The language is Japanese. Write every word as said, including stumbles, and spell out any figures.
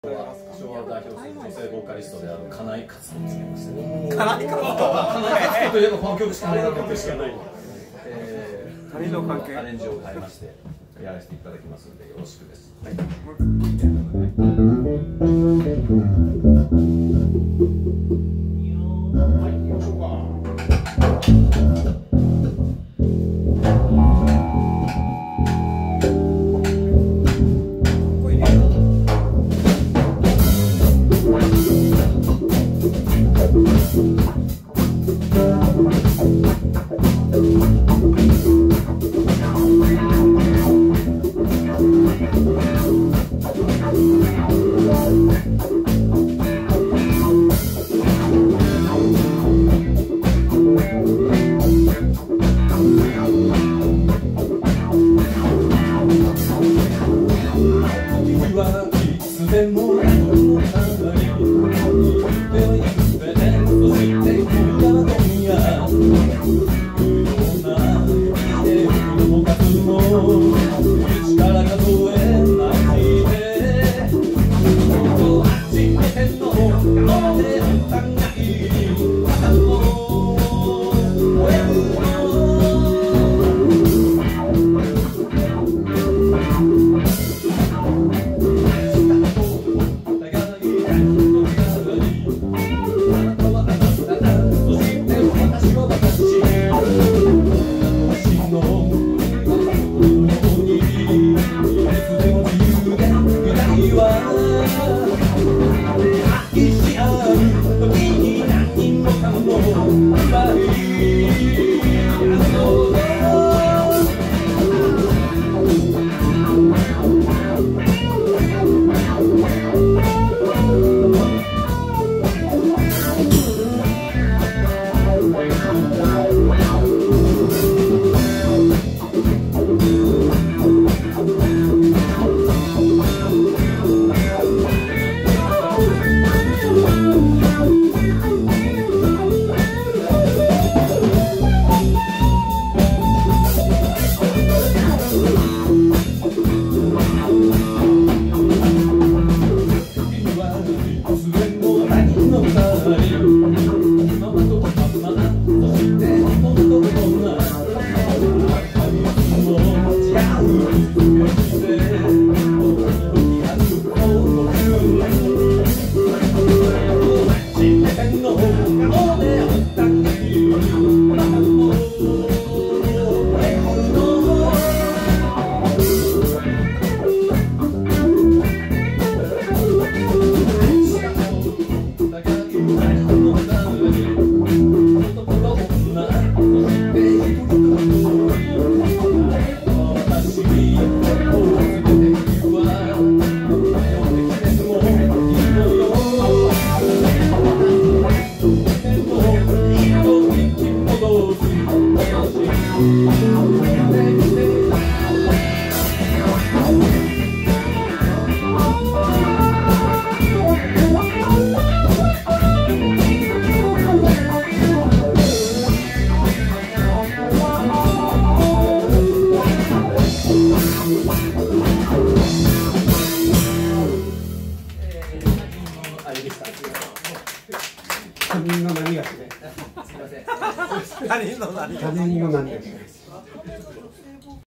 昭和を代表する女性ボーカリストである金井克子をつけました。金井克子。金井克子といえばこの曲しかない。曲しかない。他人の関係。アレンジを変えましてやらせていただきますのでよろしくです。はい。はい、行きましょうか。 他人の何がしね。他人の何がしね。